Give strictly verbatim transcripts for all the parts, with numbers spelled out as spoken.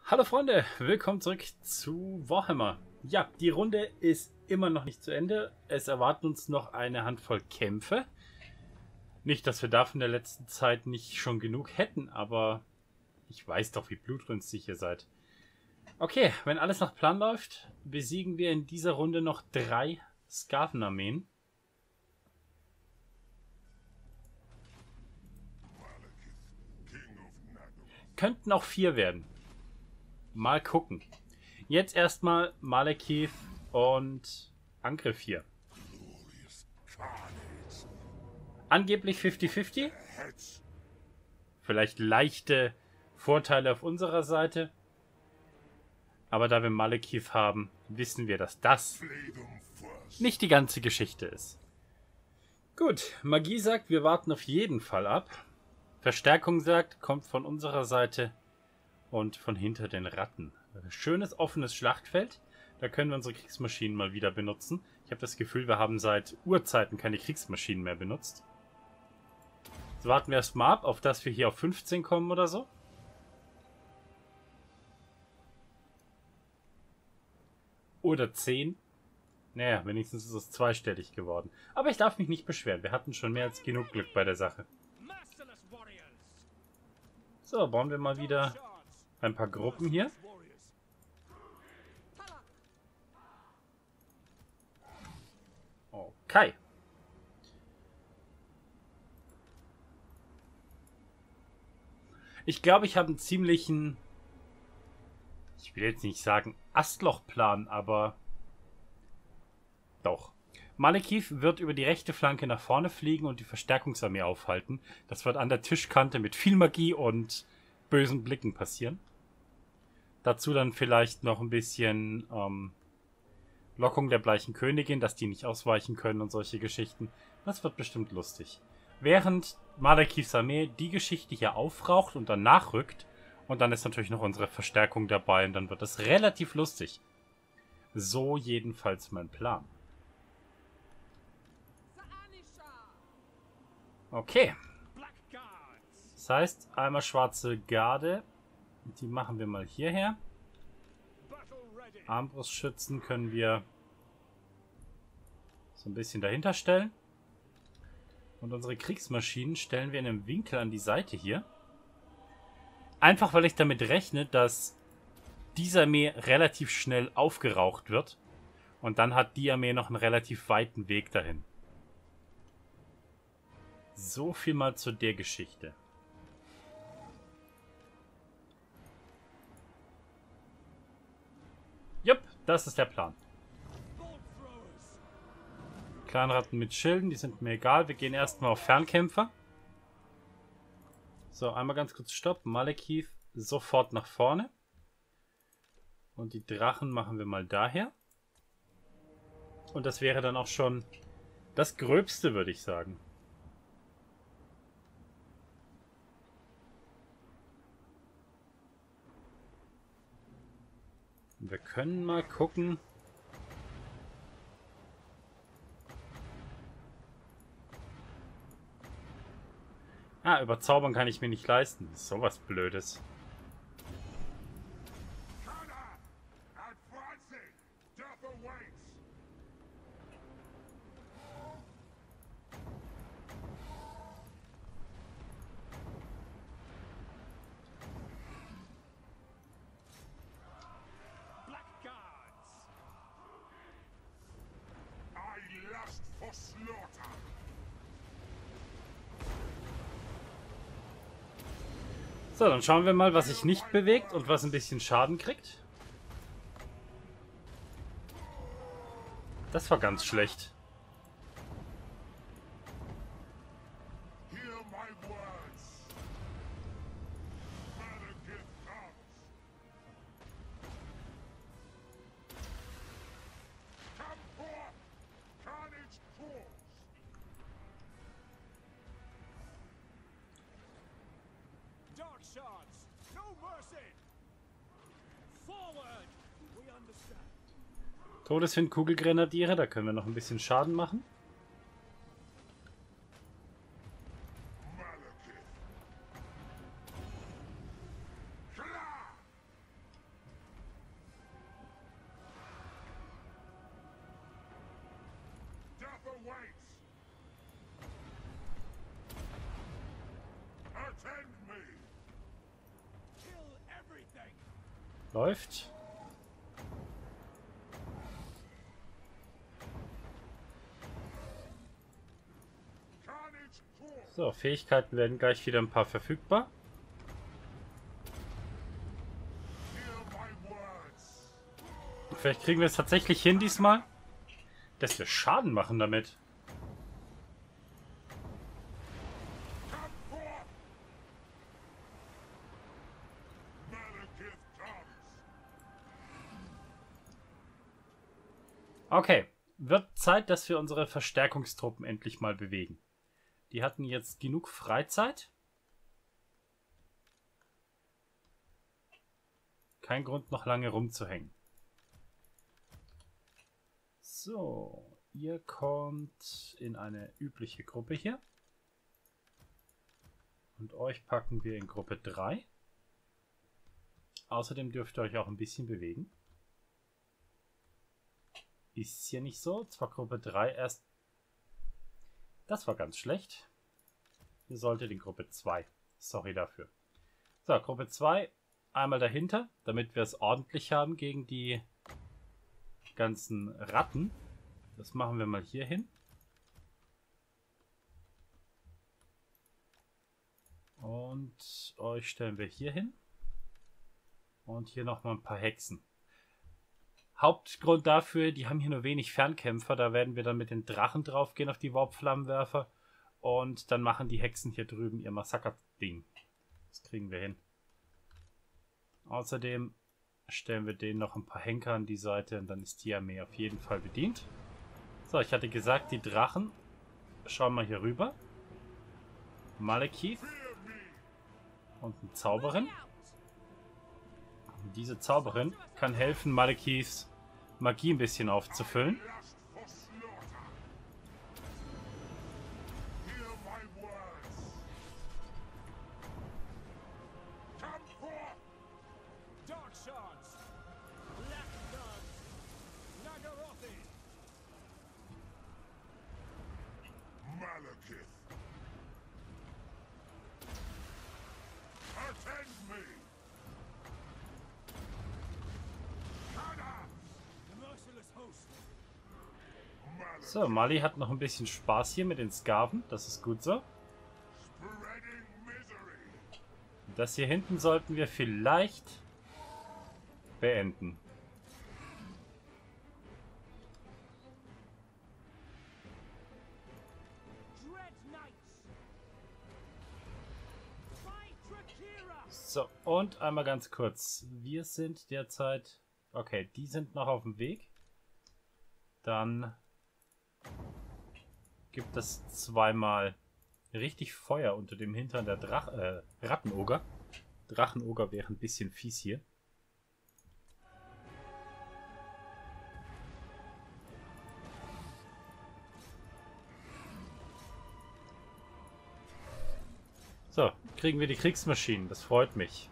Hallo Freunde, willkommen zurück zu Warhammer. Ja, die Runde ist immer noch nicht zu Ende. Es erwarten uns noch eine Handvoll Kämpfe. Nicht, dass wir davon in der letzten Zeit nicht schon genug hätten, aber ich weiß doch, wie blutrünstig ihr seid. Okay, wenn alles nach Plan läuft, besiegen wir in dieser Runde noch drei Skavenarmeen. Könnten auch vier werden. Mal gucken. Jetzt erstmal Malekith und Angriff hier. Angeblich fünfzig fünfzig. Vielleicht leichte Vorteile auf unserer Seite. Aber da wir Malekith haben, wissen wir, dass das nicht die ganze Geschichte ist. Gut, Magie sagt, wir warten auf jeden Fall ab. Verstärkung sagt, kommt von unserer Seite und von hinter den Ratten. Schönes offenes Schlachtfeld. Da können wir unsere Kriegsmaschinen mal wieder benutzen. Ich habe das Gefühl, wir haben seit Urzeiten keine Kriegsmaschinen mehr benutzt. Jetzt warten wir erstmal ab, auf dass wir hier auf fünfzehn kommen oder so. Oder zehn. Naja, wenigstens ist es zweistellig geworden. Aber ich darf mich nicht beschweren. Wir hatten schon mehr als genug Glück bei der Sache. So, bauen wir mal wieder ein paar Gruppen hier. Okay. Ich glaube, ich habe einen ziemlichen, ich will jetzt nicht sagen Astlochplan, aber doch. Malekith wird über die rechte Flanke nach vorne fliegen und die Verstärkungsarmee aufhalten. Das wird an der Tischkante mit viel Magie und bösen Blicken passieren. Dazu dann vielleicht noch ein bisschen ähm, Lockung der bleichen Königin, dass die nicht ausweichen können und solche Geschichten. Das wird bestimmt lustig. Während Malekiths Armee die Geschichte hier aufraucht und dann nachrückt. Und dann ist natürlich noch unsere Verstärkung dabei und dann wird das relativ lustig. So jedenfalls mein Plan. Okay. Das heißt, einmal schwarze Garde. Die machen wir mal hierher. Armbrustschützen können wir so ein bisschen dahinter stellen. Und unsere Kriegsmaschinen stellen wir in einem Winkel an die Seite hier. Einfach weil ich damit rechne, dass diese Armee relativ schnell aufgeraucht wird. Und dann hat die Armee noch einen relativ weiten Weg dahin. So viel mal zu der Geschichte. Jupp, das ist der Plan. Kleinratten mit Schilden, die sind mir egal. Wir gehen erstmal auf Fernkämpfer. So, einmal ganz kurz Stopp. Malekith sofort nach vorne. Und die Drachen machen wir mal daher. Und das wäre dann auch schon das Gröbste, würde ich sagen. Wir können mal gucken. Ah, überzaubern kann ich mir nicht leisten. Das ist sowas Blödes. So, dann schauen wir mal, was sich nicht bewegt und was ein bisschen Schaden kriegt. Das war ganz schlecht. Todeswind-Kugelgrenadiere, da können wir noch ein bisschen Schaden machen. Läuft. So, Fähigkeiten werden gleich wieder ein paar verfügbar. Vielleicht kriegen wir es tatsächlich hin diesmal, dass wir Schaden machen damit. Okay, wird Zeit, dass wir unsere Verstärkungstruppen endlich mal bewegen. Die hatten jetzt genug Freizeit. Kein Grund, noch lange rumzuhängen. So, ihr kommt in eine übliche Gruppe hier. Und euch packen wir in Gruppe drei. Außerdem dürft ihr euch auch ein bisschen bewegen. Ist hier nicht so. Zwar Gruppe drei erst. Das war ganz schlecht. Ihr solltet in Gruppe zwei. Sorry dafür. So, Gruppe zwei. Einmal dahinter, damit wir es ordentlich haben gegen die ganzen Ratten. Das machen wir mal hier hin. Und euch stellen wir hier hin. Und hier nochmal ein paar Hexen. Hauptgrund dafür, die haben hier nur wenig Fernkämpfer. Da werden wir dann mit den Drachen drauf gehen auf die Warp-Flammenwerfer. Und dann machen die Hexen hier drüben ihr Massaker-Ding. Das kriegen wir hin. Außerdem stellen wir denen noch ein paar Henker an die Seite. Und dann ist die Armee auf jeden Fall bedient. So, ich hatte gesagt, die Drachen. Schauen wir hier rüber. Malekith. Und eine Zauberin. Diese Zauberin kann helfen, Malekiths Magie ein bisschen aufzufüllen. So, Mali hat noch ein bisschen Spaß hier mit den Skaven. Das ist gut so. Das hier hinten sollten wir vielleicht beenden. So, und einmal ganz kurz. Wir sind derzeit... Okay, die sind noch auf dem Weg. Dann gibt es zweimal richtig Feuer unter dem Hintern der Drach äh, Rattenoger. Drachenoger wäre ein bisschen fies hier. So, kriegen wir die Kriegsmaschinen. Das freut mich.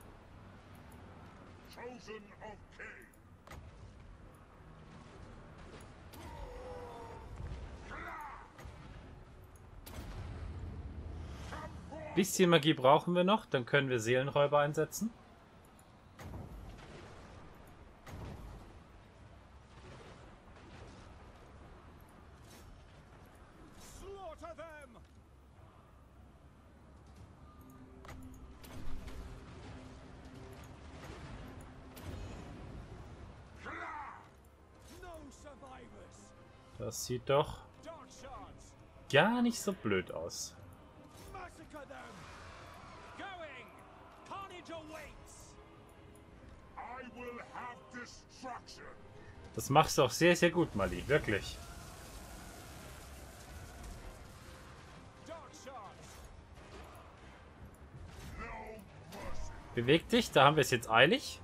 Bisschen Magie brauchen wir noch, dann können wir Seelenräuber einsetzen. Das sieht doch gar nicht so blöd aus. Das machst du auch sehr, sehr gut, Mali. Wirklich. Beweg dich, da haben wir es jetzt eilig.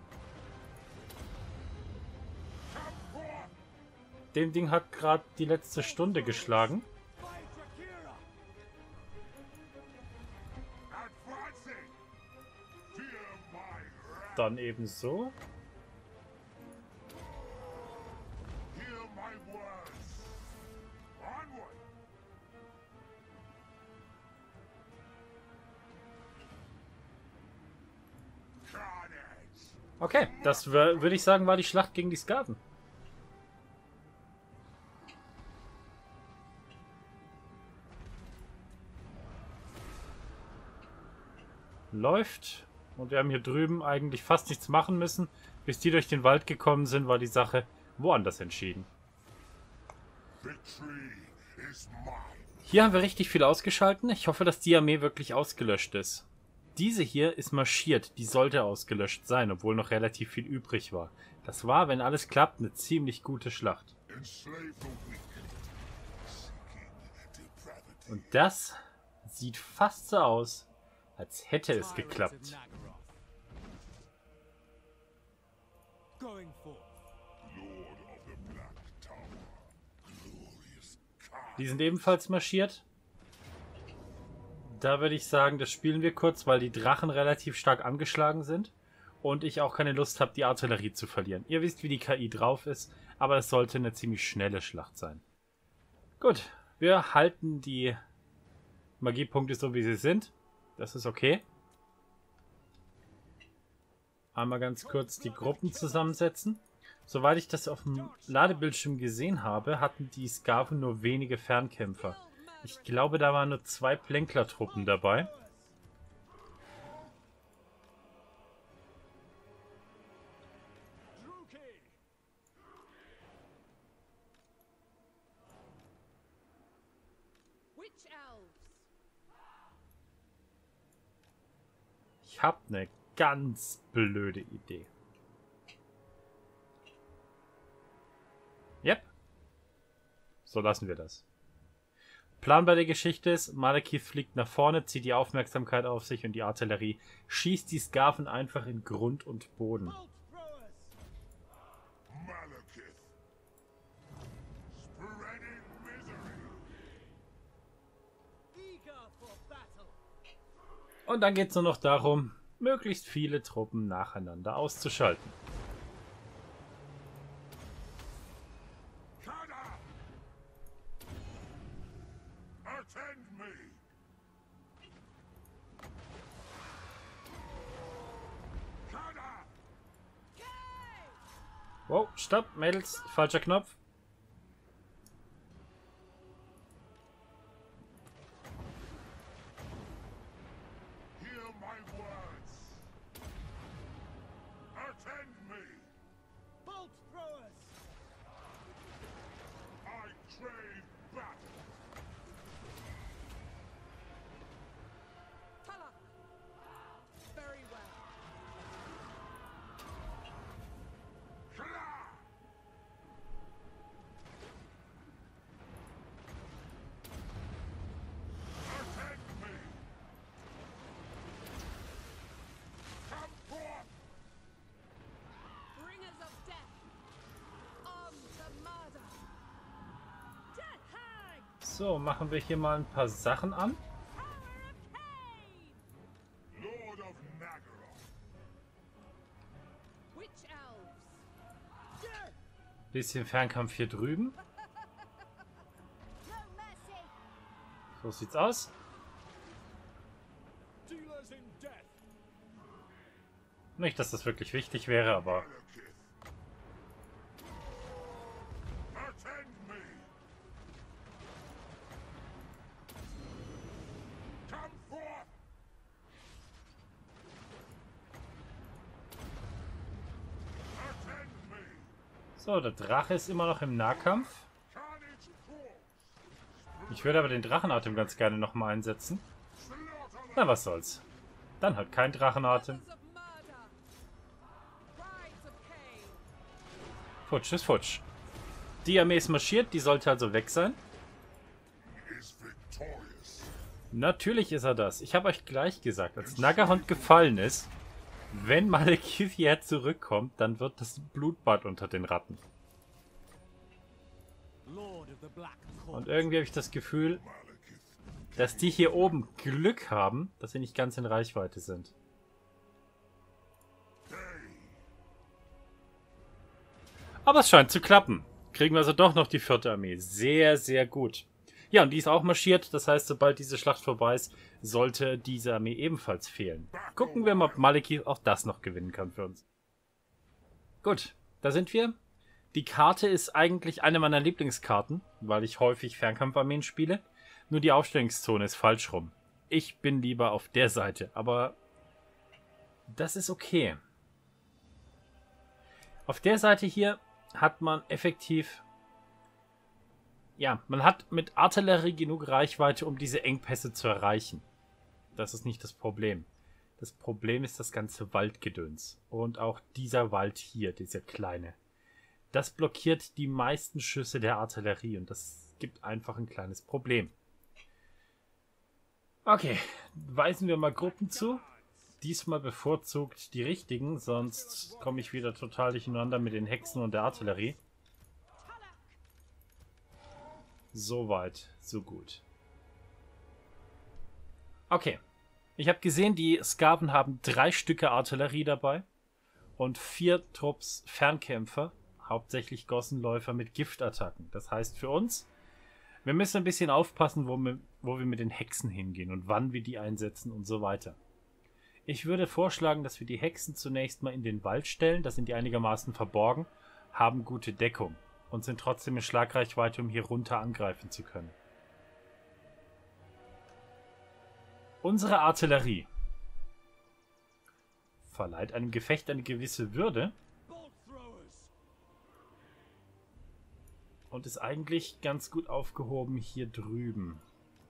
Dem Ding hat gerade die letzte Stunde geschlagen. Dann ebenso. Okay, das würde ich sagen, war die Schlacht gegen die Skaven. Läuft. Und wir haben hier drüben eigentlich fast nichts machen müssen. Bis die durch den Wald gekommen sind, war die Sache woanders entschieden. Hier haben wir richtig viel ausgeschalten. Ich hoffe, dass die Armee wirklich ausgelöscht ist. Diese hier ist marschiert. Die sollte ausgelöscht sein, obwohl noch relativ viel übrig war. Das war, wenn alles klappt, eine ziemlich gute Schlacht. Und das sieht fast so aus, als hätte es geklappt. Die sind ebenfalls marschiert. Da würde ich sagen, das spielen wir kurz, weil die Drachen relativ stark angeschlagen sind. Und ich auch keine Lust habe, die Artillerie zu verlieren. Ihr wisst, wie die K I drauf ist, aber es sollte eine ziemlich schnelle Schlacht sein. Gut, wir halten die Magiepunkte so, wie sie sind. Das ist okay. Einmal ganz kurz die Gruppen zusammensetzen. Soweit ich das auf dem Ladebildschirm gesehen habe, hatten die Skaven nur wenige Fernkämpfer. Ich glaube, da waren nur zwei Plänklertruppen dabei. Ich habe eine ganz blöde Idee. Yep. So lassen wir das. Plan bei der Geschichte ist, Malekith fliegt nach vorne, zieht die Aufmerksamkeit auf sich und die Artillerie schießt die Skaven einfach in Grund und Boden. Und dann geht es nur noch darum, möglichst viele Truppen nacheinander auszuschalten. Wow, stopp, Mädels, falscher Knopf. So, machen wir hier mal ein paar Sachen an. Bisschen Fernkampf hier drüben. So sieht's aus. Nicht, dass das wirklich wichtig wäre, aber... So, der Drache ist immer noch im Nahkampf. Ich würde aber den Drachenatem ganz gerne nochmal einsetzen. Na, was soll's. Dann halt kein Drachenatem. Futsch ist futsch. Die Armee ist marschiert, die sollte also weg sein. Natürlich ist er das. Ich habe euch gleich gesagt, als Nagahond gefallen ist, wenn Malekith hierher zurückkommt, dann wird das Blutbad unter den Ratten. Und irgendwie habe ich das Gefühl, dass die hier oben Glück haben, dass sie nicht ganz in Reichweite sind. Aber es scheint zu klappen. Kriegen wir also doch noch die vierte Armee. Sehr, sehr gut. Ja, und die ist auch marschiert. Das heißt, sobald diese Schlacht vorbei ist, sollte diese Armee ebenfalls fehlen. Gucken wir mal, ob Malekith auch das noch gewinnen kann für uns. Gut, da sind wir. Die Karte ist eigentlich eine meiner Lieblingskarten, weil ich häufig Fernkampfarmeen spiele. Nur die Aufstellungszone ist falsch rum. Ich bin lieber auf der Seite, aber das ist okay. Auf der Seite hier hat man effektiv... Ja, man hat mit Artillerie genug Reichweite, um diese Engpässe zu erreichen. Das ist nicht das Problem. Das Problem ist das ganze Waldgedöns. Und auch dieser Wald hier, dieser kleine. Das blockiert die meisten Schüsse der Artillerie und das gibt einfach ein kleines Problem. Okay, weisen wir mal Gruppen zu. Diesmal bevorzugt die richtigen, sonst komme ich wieder total durcheinander mit den Hexen und der Artillerie. Soweit, so gut. Okay. Ich habe gesehen, die Skaven haben drei Stücke Artillerie dabei und vier Trupps Fernkämpfer, hauptsächlich Gossenläufer mit Giftattacken. Das heißt für uns, wir müssen ein bisschen aufpassen, wo wir, wo wir mit den Hexen hingehen und wann wir die einsetzen und so weiter. Ich würde vorschlagen, dass wir die Hexen zunächst mal in den Wald stellen. Da sind die einigermaßen verborgen, haben gute Deckung und sind trotzdem in Schlagreichweite, um hier runter angreifen zu können. Unsere Artillerie verleiht einem Gefecht eine gewisse Würde und ist eigentlich ganz gut aufgehoben hier drüben.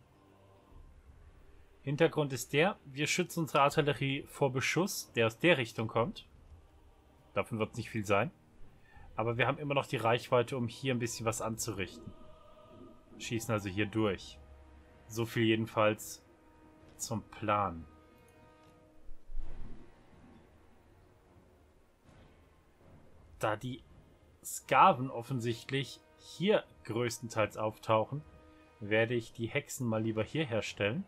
Hintergrund ist der, wir schützen unsere Artillerie vor Beschuss, der aus der Richtung kommt. Davon wird es nicht viel sein. Aber wir haben immer noch die Reichweite, um hier ein bisschen was anzurichten. Schießen also hier durch. So viel jedenfalls zum Plan. Da die Skaven offensichtlich hier größtenteils auftauchen, werde ich die Hexen mal lieber hier herstellen.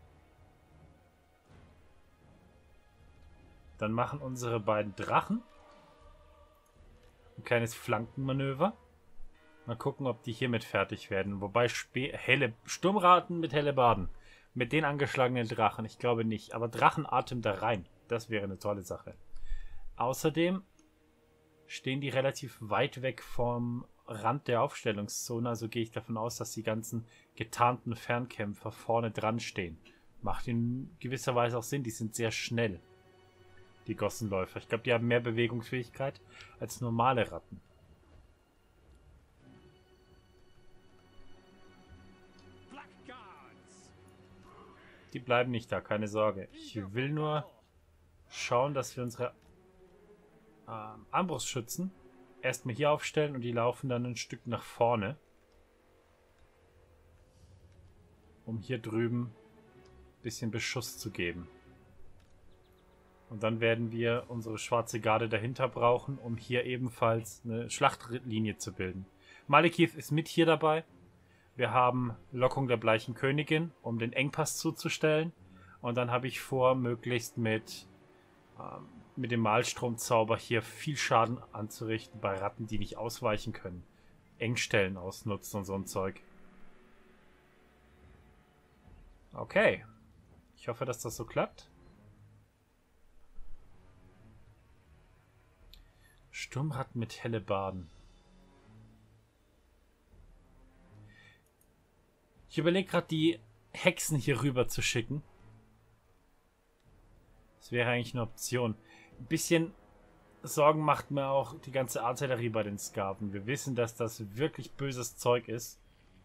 Dann machen unsere beiden Drachen ein kleines Flankenmanöver. Mal gucken, ob die hiermit fertig werden. Wobei Spe helle Sturmraten mit Hellebarden. Mit den angeschlagenen Drachen. Ich glaube nicht. Aber Drachenatem da rein. Das wäre eine tolle Sache. Außerdem stehen die relativ weit weg vom Rand der Aufstellungszone. Also gehe ich davon aus, dass die ganzen getarnten Fernkämpfer vorne dran stehen. Macht in gewisser Weise auch Sinn. Die sind sehr schnell. Die Gossenläufer. Ich glaube, die haben mehr Bewegungsfähigkeit als normale Ratten. Die bleiben nicht da, keine Sorge. Ich will nur schauen, dass wir unsere äh, Armbrustschützen erstmal hier aufstellen und die laufen dann ein Stück nach vorne. Um hier drüben ein bisschen Beschuss zu geben. Und dann werden wir unsere schwarze Garde dahinter brauchen, um hier ebenfalls eine Schlachtlinie zu bilden. Malekith ist mit hier dabei. Wir haben Lockung der Bleichen Königin, um den Engpass zuzustellen. Und dann habe ich vor, möglichst mit, ähm, mit dem Malstromzauber hier viel Schaden anzurichten bei Ratten, die nicht ausweichen können. Engstellen ausnutzen und so ein Zeug. Okay. Ich hoffe, dass das so klappt. Sturmratten mit Hellebarden. Ich überlege gerade, die Hexen hier rüber zu schicken. Das wäre eigentlich eine Option. Ein bisschen Sorgen macht mir auch die ganze Artillerie bei den Skaven. Wir wissen, dass das wirklich böses Zeug ist.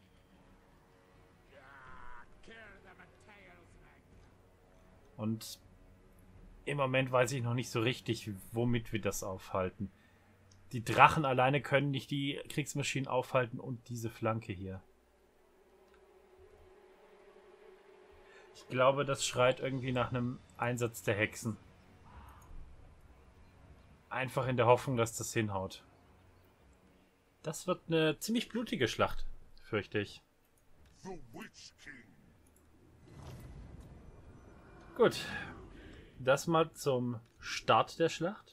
Und im Moment weiß ich noch nicht so richtig, womit wir das aufhalten. Die Drachen alleine können nicht die Kriegsmaschinen aufhalten und diese Flanke hier. Ich glaube, das schreit irgendwie nach einem Einsatz der Hexen. Einfach in der Hoffnung, dass das hinhaut. Das wird eine ziemlich blutige Schlacht, fürchte ich. Gut. Das mal zum Start der Schlacht.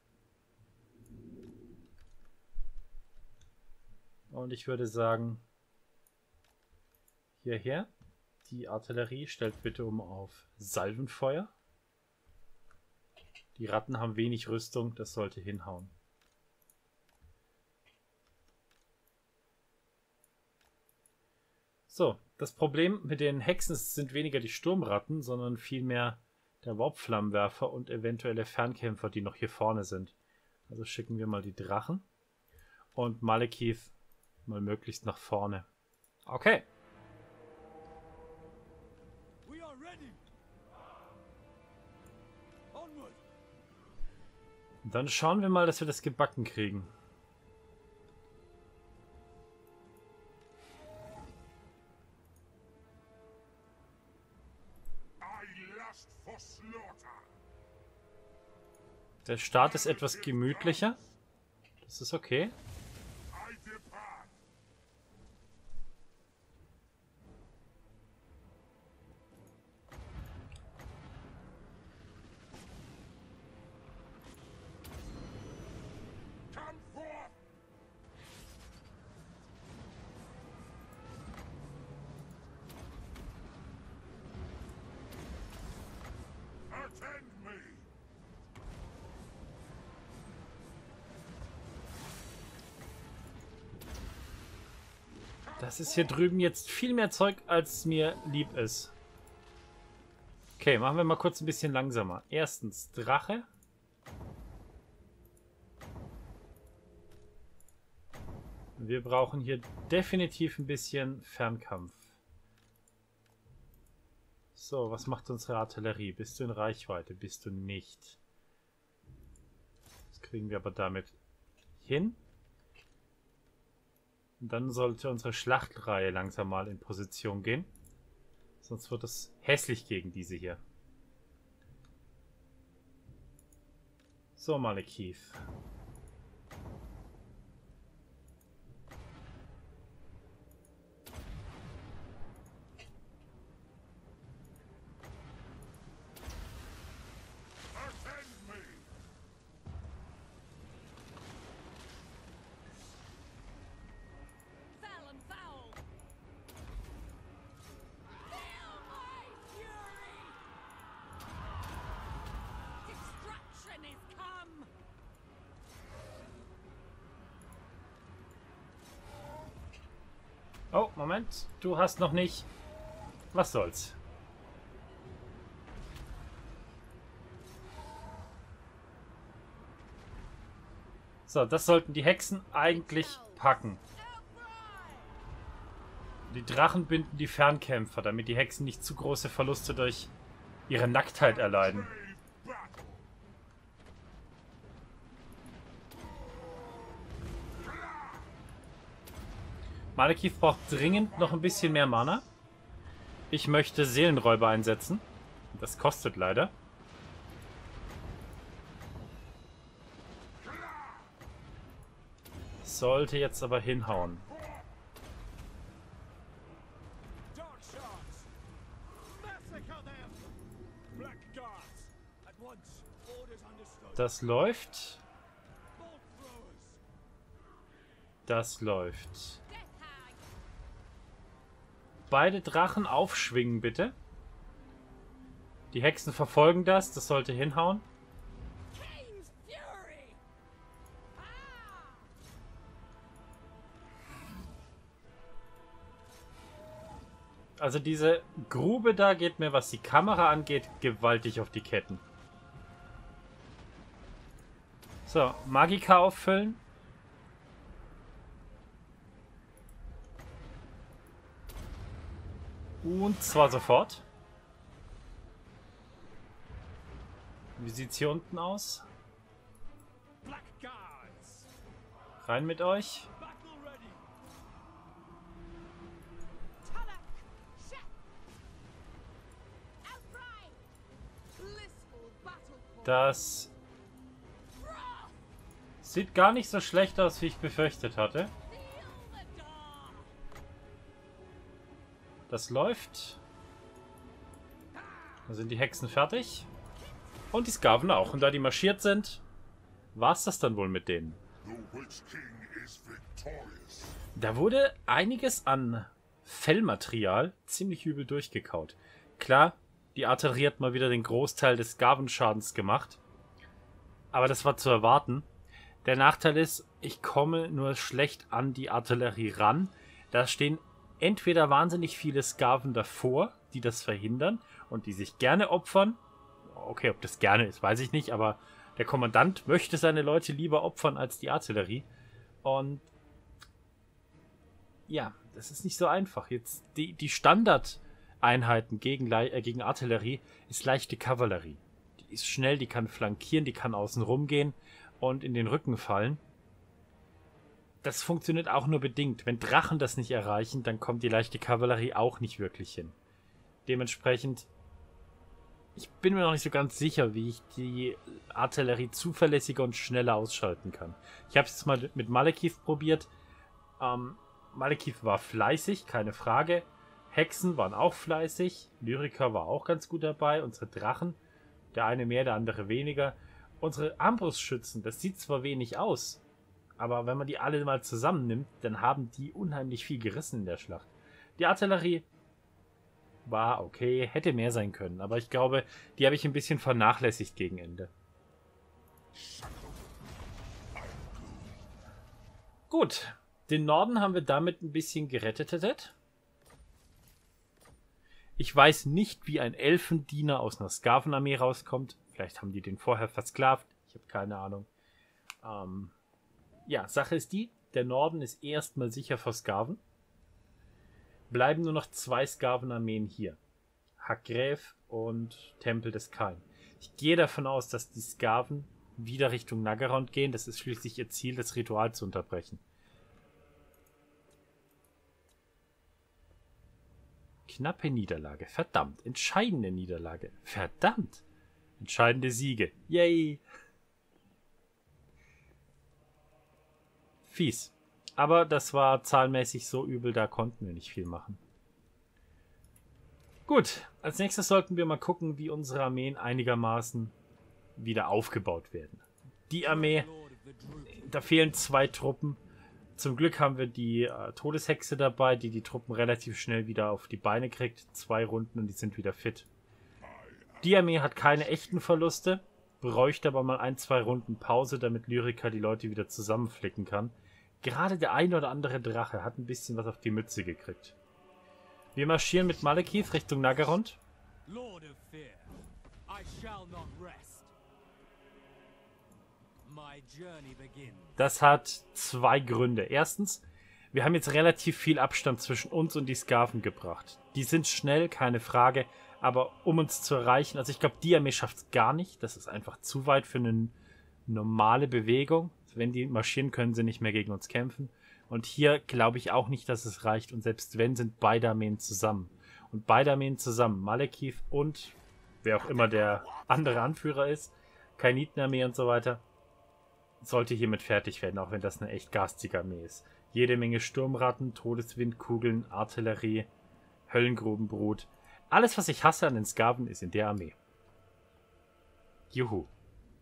Und ich würde sagen, hierher. Die Artillerie stellt bitte um auf Salvenfeuer. Die Ratten haben wenig Rüstung, das sollte hinhauen. So, das Problem mit den Hexen sind weniger die Sturmratten, sondern vielmehr der Warpflammenwerfer und eventuelle Fernkämpfer, die noch hier vorne sind. Also schicken wir mal die Drachen und Malekith mal möglichst nach vorne. Okay. Und dann schauen wir mal, dass wir das gebacken kriegen. Der Start ist etwas gemütlicher. Das ist okay. Das ist hier drüben jetzt viel mehr Zeug, als mir lieb ist. Okay, machen wir mal kurz ein bisschen langsamer. Erstens Drache. Wir brauchen hier definitiv ein bisschen Fernkampf. So, was macht unsere Artillerie? Bist du in Reichweite? Bist du nicht? Das kriegen wir aber damit hin. Und dann sollte unsere Schlachtreihe langsam mal in Position gehen. Sonst wird es hässlich gegen diese hier. So, Malekith. Oh, Moment. Du hast noch nicht... Was soll's? So, das sollten die Hexen eigentlich packen. Die Drachen binden die Fernkämpfer, damit die Hexen nicht zu große Verluste durch ihre Nacktheit erleiden. Malekith braucht dringend noch ein bisschen mehr Mana. Ich möchte Seelenräuber einsetzen. Das kostet leider. Sollte jetzt aber hinhauen. Das läuft. Das läuft. Beide Drachen aufschwingen, bitte. Die Hexen verfolgen das. Das sollte hinhauen. Also diese Grube da geht mir, was die Kamera angeht, gewaltig auf die Ketten. So, Magika auffüllen. Und zwar sofort. Wie sieht's hier unten aus? Rein mit euch. Das sieht gar nicht so schlecht aus, wie ich befürchtet hatte. Das läuft. Da sind die Hexen fertig. Und die Skaven auch. Und da die marschiert sind, war es das dann wohl mit denen. Da wurde einiges an Fellmaterial ziemlich übel durchgekaut. Klar, die Artillerie hat mal wieder den Großteil des Skavenschadens gemacht. Aber das war zu erwarten. Der Nachteil ist, ich komme nur schlecht an die Artillerie ran. Da stehen entweder wahnsinnig viele Skaven davor, die das verhindern und die sich gerne opfern. Okay, ob das gerne ist, weiß ich nicht, aber der Kommandant möchte seine Leute lieber opfern als die Artillerie. Und ja, das ist nicht so einfach. Jetzt die, die Standardeinheiten gegen, äh, gegen Artillerie ist leichte Kavallerie. Die ist schnell, die kann flankieren, die kann außen rumgehen und in den Rücken fallen. Das funktioniert auch nur bedingt. Wenn Drachen das nicht erreichen, dann kommt die leichte Kavallerie auch nicht wirklich hin. Dementsprechend, ich bin mir noch nicht so ganz sicher, wie ich die Artillerie zuverlässiger und schneller ausschalten kann. Ich habe es jetzt mal mit Malekith probiert. Ähm, Malekith war fleißig, keine Frage. Hexen waren auch fleißig. Lyriker war auch ganz gut dabei. Unsere Drachen, der eine mehr, der andere weniger. Unsere Armbrustschützen, das sieht zwar wenig aus, aber wenn man die alle mal zusammennimmt, dann haben die unheimlich viel gerissen in der Schlacht. Die Artillerie war okay, hätte mehr sein können, aber ich glaube, die habe ich ein bisschen vernachlässigt gegen Ende. Gut, den Norden haben wir damit ein bisschen gerettet. Ich weiß nicht, wie ein Elfendiener aus einer Skavenarmee rauskommt. Vielleicht haben die den vorher versklavt. Ich habe keine Ahnung. Ähm, ja, Sache ist die, der Norden ist erstmal sicher vor Skaven. Bleiben nur noch zwei Skavenarmeen hier. Hagrev und Tempel des Kain. Ich gehe davon aus, dass die Skaven wieder Richtung Naggarond gehen. Das ist schließlich ihr Ziel, das Ritual zu unterbrechen. Knappe Niederlage. Verdammt. Entscheidende Niederlage. Verdammt. Entscheidende Siege. Yay. Fies. Aber das war zahlenmäßig so übel, da konnten wir nicht viel machen. Gut, als nächstes sollten wir mal gucken, wie unsere Armeen einigermaßen wieder aufgebaut werden. Die Armee, da fehlen zwei Truppen. Zum Glück haben wir die äh, Todeshexe dabei, die die Truppen relativ schnell wieder auf die Beine kriegt. Zwei Runden und die sind wieder fit. Die Armee hat keine echten Verluste, bräuchte aber mal ein, zwei Runden Pause, damit Lyrica die Leute wieder zusammenflicken kann. Gerade der ein oder andere Drache hat ein bisschen was auf die Mütze gekriegt. Wir marschieren mit Malekith Richtung Naggarond. Das hat zwei Gründe. Erstens, wir haben jetzt relativ viel Abstand zwischen uns und die Skaven gebracht. Die sind schnell, keine Frage, aber um uns zu erreichen, also ich glaube, die Armee schafft es gar nicht. Das ist einfach zu weit für eine normale Bewegung. Wenn die marschieren, können sie nicht mehr gegen uns kämpfen. Und hier glaube ich auch nicht, dass es reicht. Und selbst wenn, sind beide Armeen zusammen. Und beide Armeen zusammen, Malekith und wer auch immer der andere Anführer ist, Khainiten-Armee und so weiter, sollte hiermit fertig werden, auch wenn das eine echt garstige Armee ist. Jede Menge Sturmratten, Todeswindkugeln, Artillerie, Höllengrubenbrut. Alles, was ich hasse an den Skaven, ist in der Armee. Juhu.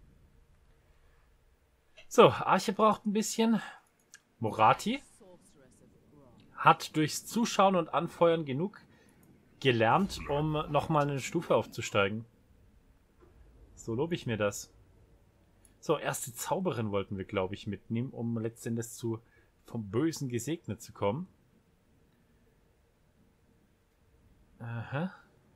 So, Arche braucht ein bisschen. Morathi hat durchs Zuschauen und Anfeuern genug gelernt, um nochmal eine Stufe aufzusteigen. So lobe ich mir das. So, erste Zauberin wollten wir, glaube ich, mitnehmen, um letztendlich zu vom Bösen gesegnet zu kommen. Aha.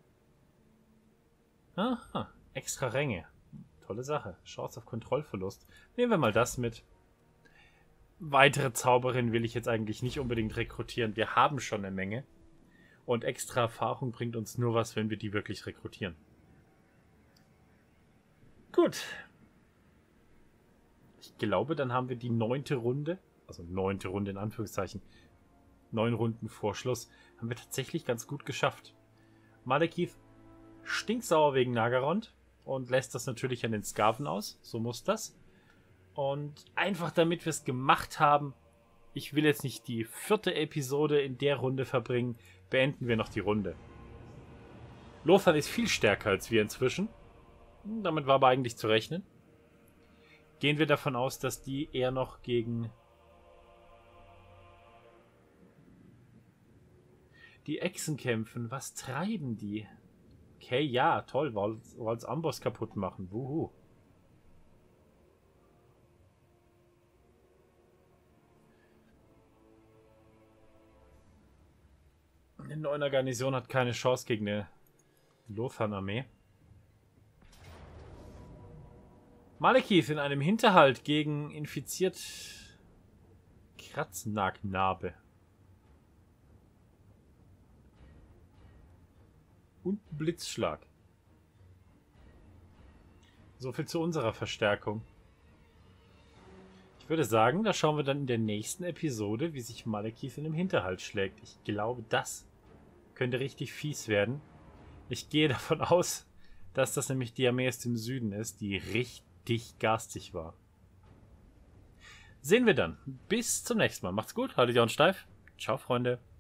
Aha, extra Ränge. Tolle Sache. Chance auf Kontrollverlust. Nehmen wir mal das mit. Weitere Zauberin will ich jetzt eigentlich nicht unbedingt rekrutieren. Wir haben schon eine Menge. Und extra Erfahrung bringt uns nur was, wenn wir die wirklich rekrutieren. Gut. Ich glaube, dann haben wir die neunte Runde, also neunte Runde in Anführungszeichen, neun Runden vor Schluss, haben wir tatsächlich ganz gut geschafft. Malekith stinksauer wegen Naggarond und lässt das natürlich an den Skaven aus. So muss das. Und einfach damit wir es gemacht haben, ich will jetzt nicht die vierte Episode in der Runde verbringen, beenden wir noch die Runde. Lothar ist viel stärker als wir inzwischen. Damit war aber eigentlich zu rechnen. Gehen wir davon aus, dass die eher noch gegen die Echsen kämpfen. Was treiben die? Okay, ja, toll, weil es Amboss kaputt machen. Wuhu. neuner Garnison hat keine Chance gegen eine Lothan-Armee. Malekith in einem Hinterhalt gegen infiziert Kratznagnabe. Und Blitzschlag. So viel zu unserer Verstärkung. Ich würde sagen, da schauen wir dann in der nächsten Episode, wie sich Malekith in dem Hinterhalt schlägt. Ich glaube, das könnte richtig fies werden. Ich gehe davon aus, dass das nämlich die Armee aus dem Süden ist, die richtig garstig war. Sehen wir dann. Bis zum nächsten Mal. Macht's gut, haltet die Ohren steif. Ciao, Freunde.